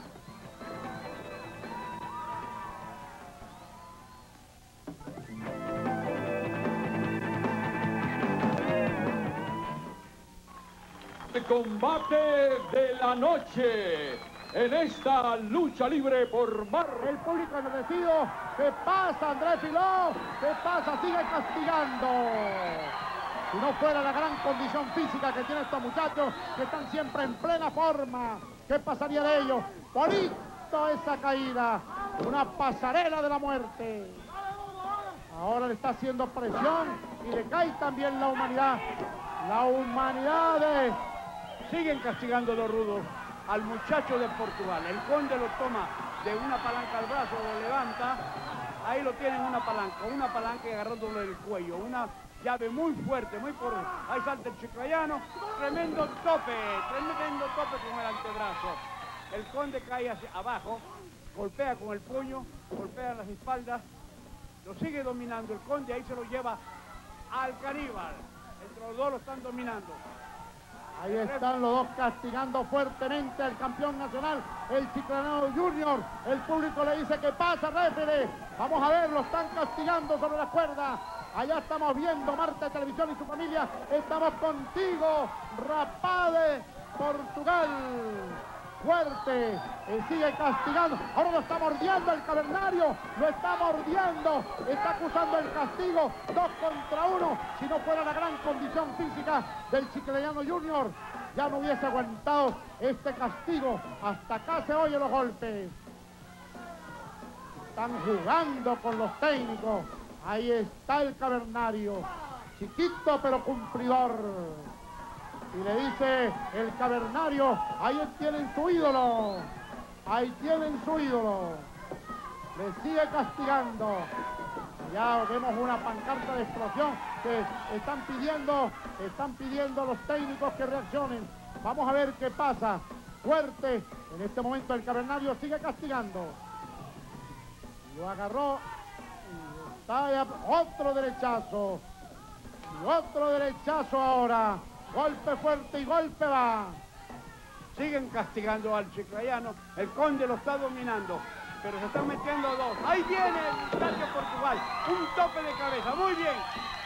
El combate de la noche en esta lucha libre por mar. El público enardecido. ¿Qué pasa, Andrés Filó? ¿Qué pasa? Sigue castigando. Si no fuera la gran condición física que tienen estos muchachos, que están siempre en plena forma, ¿qué pasaría de ellos? Bonito esa caída. Una pasarela de la muerte. Ahora le está haciendo presión y le cae también la humanidad. La humanidad de... Siguen castigando los rudos al muchacho de Portugal. El conde lo toma de una palanca al brazo, lo levanta. Ahí lo tienen una palanca y agarrándolo del cuello. Una llave muy fuerte, muy por... Ahí salta el chiclayano. Tremendo tope con el antebrazo. El conde cae hacia abajo, golpea con el puño, golpea las espaldas. Lo sigue dominando el conde, ahí se lo lleva al caníbal. Entre los dos lo están dominando. Ahí están los dos castigando fuertemente al campeón nacional, el Chiclayano Junior. El público le dice, ¿qué pasa, referee? Vamos a ver, lo están castigando sobre la cuerda. Allá estamos viendo Marte Televisión y su familia. Estamos contigo, Rapaz de Portugal. fuerte, sigue castigando, ahora lo está mordiendo el cavernario, lo está mordiendo, está acusando el castigo, 2 contra 1, si no fuera la gran condición física del Chiclayano Junior, ya no hubiese aguantado este castigo, hasta acá se oyen los golpes. Están jugando con los técnicos, ahí está el cavernario, chiquito pero cumplidor. Y le dice el cavernario, ahí tienen su ídolo, ahí tienen su ídolo. Le sigue castigando. Ya vemos una pancarta de explosión que están pidiendo los técnicos que reaccionen. Vamos a ver qué pasa. Fuerte, en este momento el cavernario sigue castigando. Lo agarró y está ya otro derechazo. Y otro derechazo ahora. Golpe fuerte y golpe va. Siguen castigando al chiclayano. El Conde lo está dominando, pero se están metiendo 2. Ahí viene el Estadio Portugal. Un tope de cabeza. Muy bien.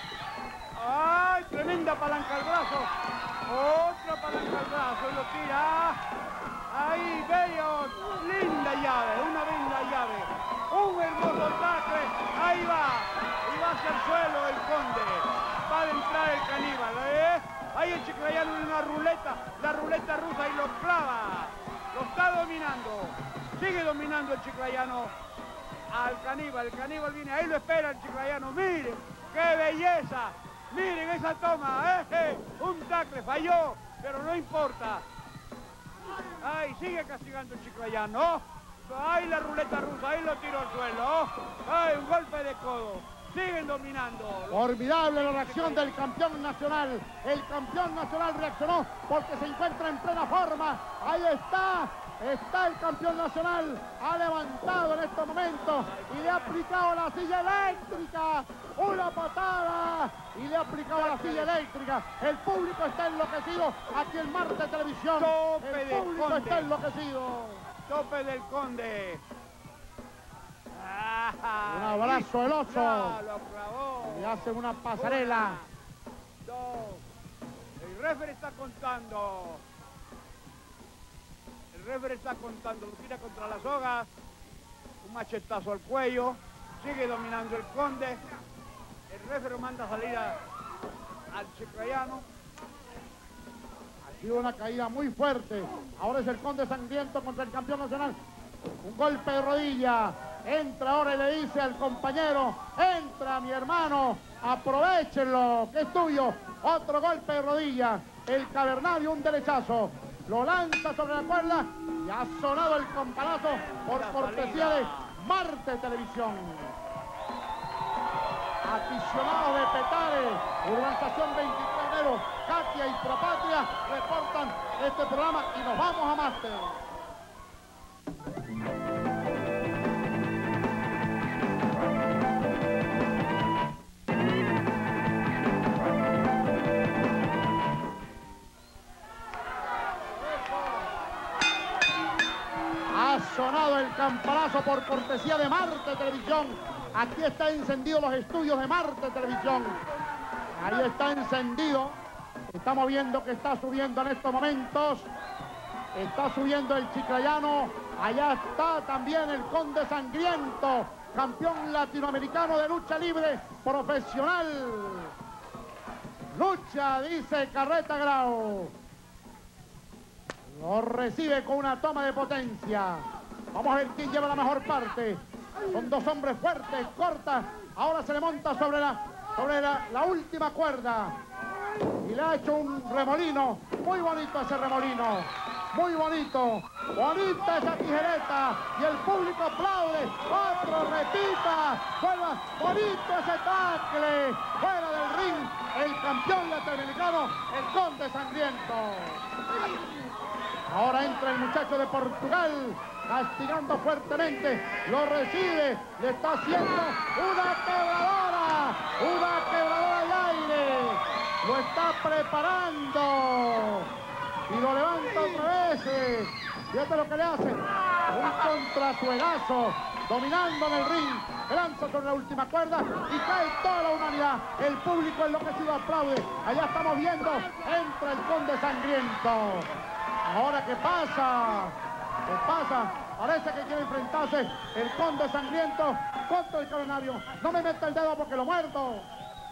¡Ay! Tremenda palanca al brazo. Otra palanca al brazo. Y lo tira. Ahí, bello. Linda llave. Una linda llave. Un hermoso tackle. Ahí va. Y va hacia el suelo el Conde. Va a entrar el caníbal. Ahí el chiclayano en una ruleta, la ruleta rusa y lo clava. Lo está dominando. Sigue dominando el chiclayano al caníbal. El caníbal viene, ahí lo espera el chiclayano. Miren, qué belleza. Miren esa toma. Un tackle, falló, pero no importa. Ahí sigue castigando el chiclayano. Ahí la ruleta rusa, ahí lo tiró al suelo. Ahí un golpe de codo. Siguen dominando. Formidable la reacción del campeón nacional. El campeón nacional reaccionó porque se encuentra en plena forma. Ahí está. Está el campeón nacional. Ha levantado en estos momentos y le ha aplicado la silla eléctrica. Una patada y le ha aplicado la silla eléctrica. El público está enloquecido aquí en Marte Televisión. Tope el público del está enloquecido. Tope del Conde. Un abrazo el oso. Lo clavó. Y hace una pasarela. 2. El referee está contando. El referee está contando. Lo tira contra la soga. Un machetazo al cuello. Sigue dominando el Conde. El referee manda salir al chiclayano. Ha sido una caída muy fuerte. Ahora es el Conde sangriento contra el campeón nacional. Un golpe de rodilla. Entra ahora y le dice al compañero, entra mi hermano, aprovechenlo, que es tuyo. Otro golpe de rodilla, el cavernario, un derechazo, lo lanza sobre la cuerda y ha sonado el campanazo por cortesía de Marte Televisión. Aficionados de Petare, urbanización 23 de enero, Katia y Propatria reportan este programa y nos vamos a Marte. Sonado el campanazo por cortesía de Marte Televisión. Aquí está encendido los estudios de Marte Televisión. Ahí está encendido. Estamos viendo que está subiendo en estos momentos. Está subiendo el chiclayano. Allá está también el Conde Sangriento, campeón latinoamericano de lucha libre profesional. Lucha, dice Carreta Grau. Lo recibe con una toma de potencia. Vamos a ver quién lleva la mejor parte. Son 2 hombres fuertes, cortas. Ahora se le monta sobre la última cuerda. Y le ha hecho un remolino. Muy bonito ese remolino. Muy bonito. Bonita esa tijereta. Y el público aplaude. Otro repita. Vuelva. Bonito ese tackle. Fuera del ring. El campeón latinoamericano, el Conde Sangriento. Ahora entra el muchacho de Portugal, castigando fuertemente, lo recibe, le está haciendo una quebradora de aire, lo está preparando y lo levanta otra vez. Fíjate lo que le hace, un contrasuelazo, dominando en el ring, se lanza sobre la última cuerda y cae toda la humanidad. El público enloquecido aplaude. Allá estamos viendo, entra el Conde Sangriento. Ahora, ¿qué pasa? ¿Qué pasa? Parece que quiere enfrentarse el Conde Sangriento contra el Coronario. No me meta el dedo porque lo muerdo.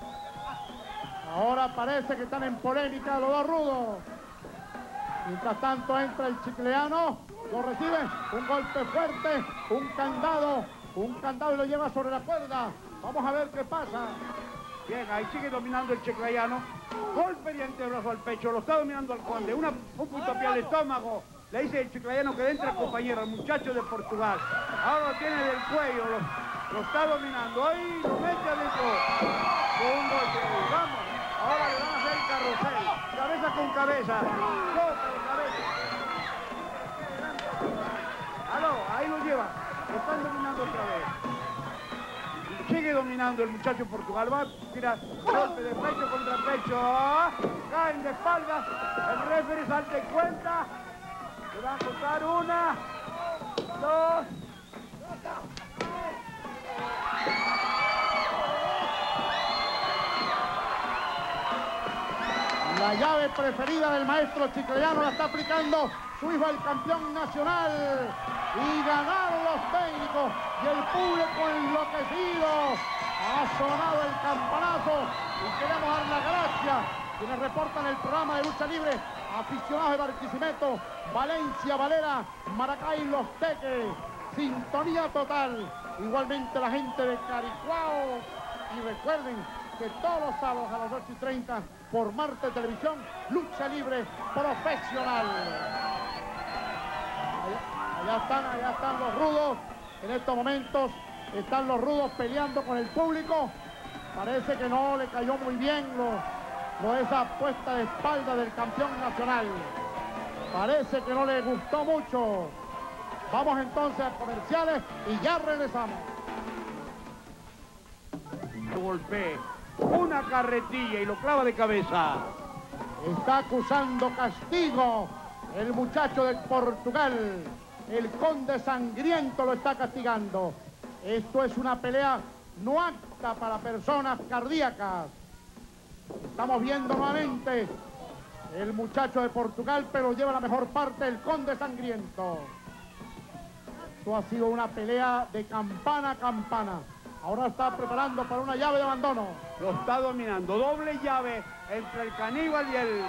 Ahora parece que están en polémica los dos rudos. Mientras tanto entra el chicleano, lo recibe, un golpe fuerte, un candado y lo lleva sobre la cuerda. Vamos a ver qué pasa. Bien, ahí sigue dominando el chiclayano. Golpe de antebrazo al pecho, lo está dominando al conde. Un puntapié al estómago. Le dice el chiclayano que entra, compañero, el muchacho de Portugal. Ahora lo tiene del cuello, lo está dominando. Ahí lo mete adentro. Con un golpe. Vamos. Ahora le van a hacer el carrusel. Cabeza con cabeza. Golpe de cabeza. Aló, ahí lo lleva. Lo están dominando otra vez. Sigue dominando el muchacho Portugal. Va a tirar golpe de pecho contra pecho. Caen de espaldas. El referee salte cuenta. Le van a contar 1, 2. La llave preferida del maestro chiclayano la está aplicando su hijo, el campeón nacional. Y ganaron los técnicos y el público enloquecido. Ha sonado el campanazo y queremos dar las gracias quienes reportan el programa de lucha libre, aficionados de Barquisimeto, Valencia, Valera, Maracay, Los Teques, sintonía total. Igualmente la gente de Caricuao. Y recuerden que todos los sábados a las 8:30 por Marte Televisión, lucha libre profesional. Allá están los rudos. En estos momentos están los rudos peleando con el público. Parece que no le cayó muy bien esa puesta de espalda del campeón nacional. Parece que no le gustó mucho. Vamos entonces a comerciales y ya regresamos. Golpe, una carretilla y lo clava de cabeza. Está acusando castigo el muchacho de Portugal. El Conde Sangriento lo está castigando. Esto es una pelea no apta para personas cardíacas. Estamos viendo nuevamente el muchacho de Portugal, pero lleva la mejor parte el Conde Sangriento. Esto ha sido una pelea de campana a campana. Ahora está preparando para una llave de abandono. Lo está dominando. Doble llave entre el caníbal y el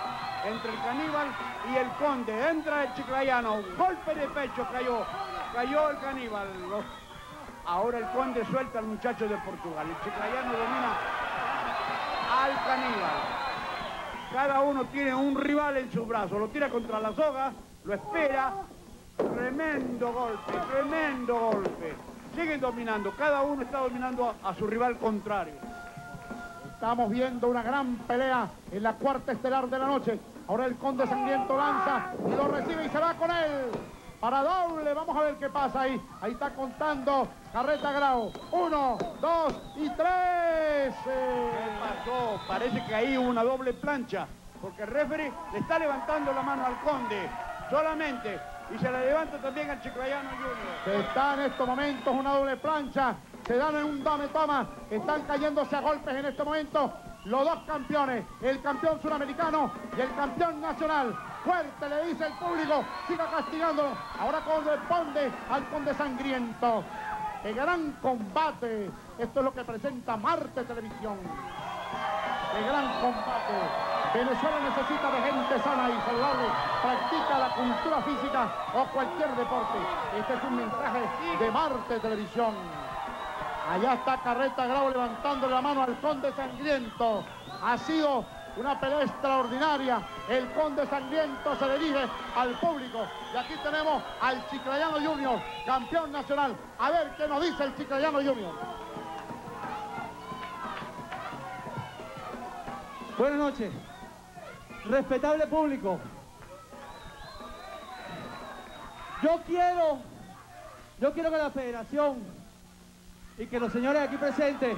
conde. Entra el chiclayano. Golpe de pecho cayó el caníbal. Ahora el conde suelta al muchacho de Portugal. El chiclayano domina al caníbal. Cada uno tiene un rival en sus brazos. Lo tira contra la soga, lo espera. Tremendo golpe. Siguen dominando, cada uno está dominando a su rival contrario. Estamos viendo una gran pelea en la cuarta estelar de la noche. Ahora el Conde Sangriento lanza y lo recibe y se va con él. Para doble, vamos a ver qué pasa ahí. Ahí está contando Carreta Grau. 1, 2 y 3. ¿Qué pasó? Parece que ahí hubo una doble plancha, porque el referee le está levantando la mano al conde, solamente. Y se la levanta también al chiclayano Junior. Está en estos momentos una doble plancha. Se dan en un dame-toma. Están cayéndose a golpes en este momento los dos campeones. El campeón suramericano y el campeón nacional. Fuerte, le dice el público. Siga castigándolo. Ahora corresponde al Conde Sangriento. ¡Qué gran combate! Esto es lo que presenta Marte Televisión. ¡Qué gran combate! Venezuela necesita de gente sana y saludable. Practica la cultura física o cualquier deporte. Este es un mensaje de Marte Televisión. Allá está Carreta Grau levantándole la mano al Conde Sangriento. Ha sido una pelea extraordinaria. El Conde Sangriento se dirige al público. Y aquí tenemos al Chiclayano Junior, campeón nacional. A ver qué nos dice el Chiclayano Junior. Buenas noches. Respetable público. Yo quiero que la federación y que los señores aquí presentes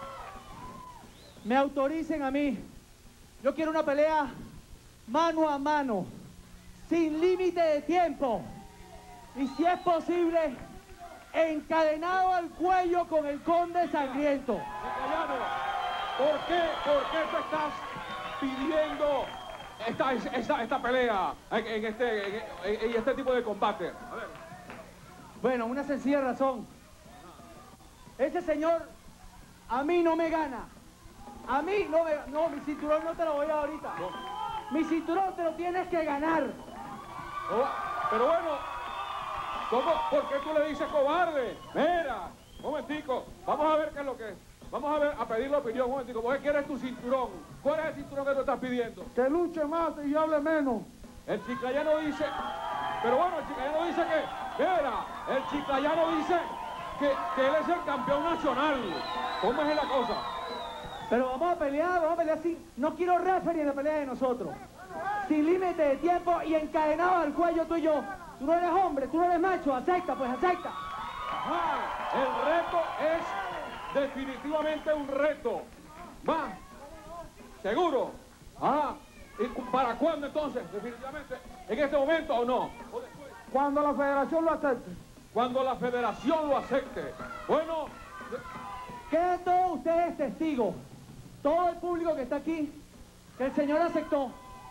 me autoricen a mí. Yo quiero una pelea mano a mano, sin límite de tiempo. Y si es posible, encadenado al cuello con el Conde Sangriento. Chiclayano, ¿por qué tú estás pidiendo esta pelea en este tipo de combate? A ver. Bueno, una sencilla razón. Ese señor a mí no me gana. A mí no me... No, mi cinturón no te lo voy a dar ahorita. No. Mi cinturón te lo tienes que ganar. Oh, pero bueno, ¿cómo? ¿Por qué tú le dices cobarde? Mira, un momentico, vamos a ver qué es lo que es. Vamos a ver, a pedir la opinión, un momentico. ¿Por qué quieres tu cinturón? ¿Cuál es el cinturón que tú estás pidiendo? Que luche más y hable menos. El chiclayano dice... Pero bueno, el chiclayano dice que... Mira, el chiclayano dice que él es el campeón nacional. ¿Cómo es la cosa? Pero vamos a pelear sin... No quiero referee en la pelea de nosotros. Sin límite de tiempo y encadenado al cuello tú y yo. Tú no eres hombre, tú no eres macho, acepta, pues acepta. Ajá, el reto es definitivamente un reto. ¿Va? ¿Seguro? Ajá. ¿Y para cuándo entonces? Definitivamente. ¿En este momento o no? ¿O después? Cuando la federación lo acepte. Cuando la federación lo acepte. Bueno... Queden todos ustedes testigos. Todo el público que está aquí, que el señor aceptó.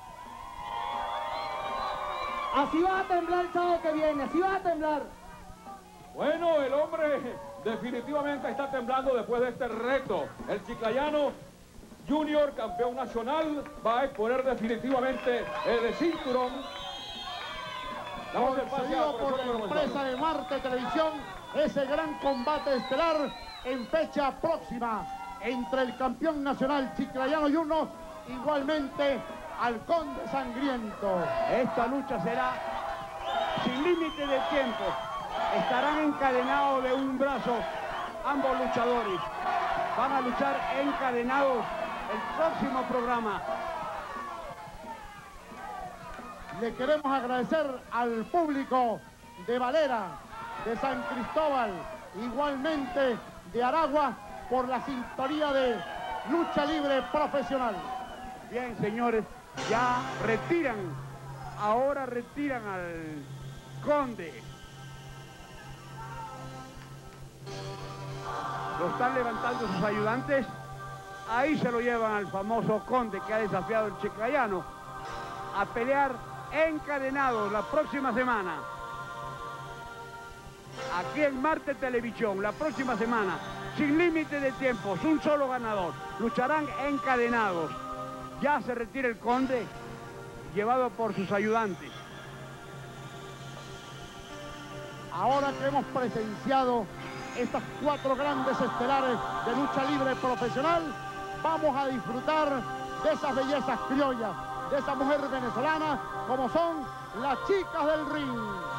Así va a temblar el sábado que viene, así va a temblar. Bueno, el hombre definitivamente está temblando después de este reto. El chiclayano Junior, campeón nacional, va a exponer definitivamente el cinturón. Damos el pase Conseguido por la empresa de Marte Televisión, ese gran combate estelar en fecha próxima entre el campeón nacional chiclayano Junior, igualmente Halcón de Sangriento. Esta lucha será sin límite de tiempo. Estarán encadenados de un brazo ambos luchadores. Van a luchar encadenados el próximo programa. Le queremos agradecer al público de Valera, de San Cristóbal, igualmente de Aragua, por la sintonía de Lucha Libre Profesional. Bien, señores, ya retiran, ahora retiran al Conde. Lo están levantando sus ayudantes. Ahí se lo llevan al famoso Conde que ha desafiado el chiclayano a pelear encadenados la próxima semana. Aquí en Marte Televisión, la próxima semana, sin límite de tiempos, un solo ganador. Lucharán encadenados. Ya se retira el Conde, llevado por sus ayudantes. Ahora que hemos presenciado estas 4 grandes estelares de lucha libre profesional, vamos a disfrutar de esas bellezas criollas, de esa mujer venezolana, como son las chicas del ring.